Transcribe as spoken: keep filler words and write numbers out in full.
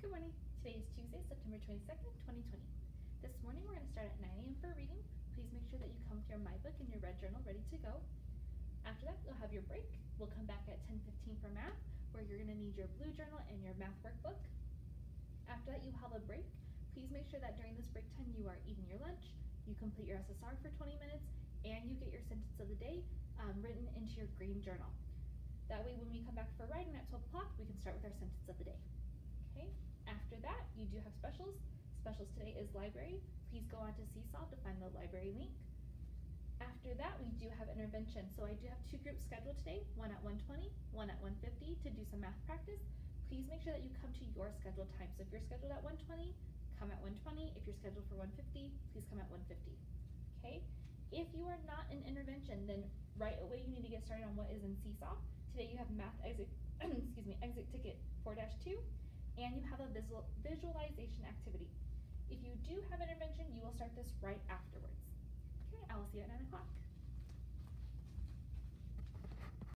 Good morning. Today is Tuesday, September twenty-second, twenty twenty. This morning we're going to start at nine A M for reading. Please make sure that you come with your My Book and your red journal ready to go. After that, you'll have your break. We'll come back at ten fifteen for math, where you're going to need your blue journal and your math workbook. After that, you have a break. Please make sure that during this break time you are eating your lunch, you complete your S S R for twenty minutes, and you get your sentence of the day um, written into your green journal. That way when we come back for writing at twelve o'clock, we can start with our sentence of the day. Okay, after that, you do have specials. Specials today is library. Please go on to Seesaw to find the library link. After that, we do have intervention. So I do have two groups scheduled today, one at one twenty, one at one fifty to do some math practice. Please make sure that you come to your scheduled time. So if you're scheduled at one twenty, come at one twenty. If you're scheduled for one fifty, please come at one fifty. Okay, if you are not in intervention, then right away you need to get started on what is in Seesaw. Today you have math exit, excuse me, exit ticket four dash two, and you have a visual visualization activity. If you do have intervention, you will start this right afterwards. Okay, I will see you at nine o'clock.